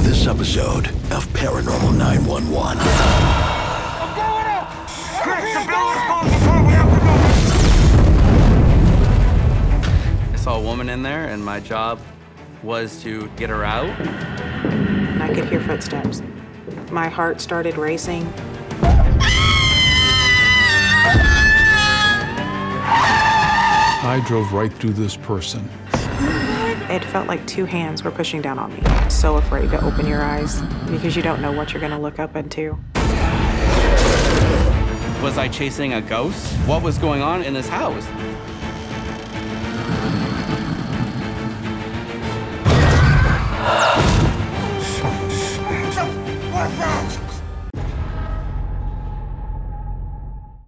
this episode of Paranormal 911. I'm going up! Chris, the building's falling apart. We have to go. I saw a woman in there, and my job was to get her out. I could hear footsteps. My heart started racing. I drove right through this person. It felt like two hands were pushing down on me. So afraid to open your eyes because you don't know what you're gonna look up into. Was I chasing a ghost? What was going on in this house? What's that?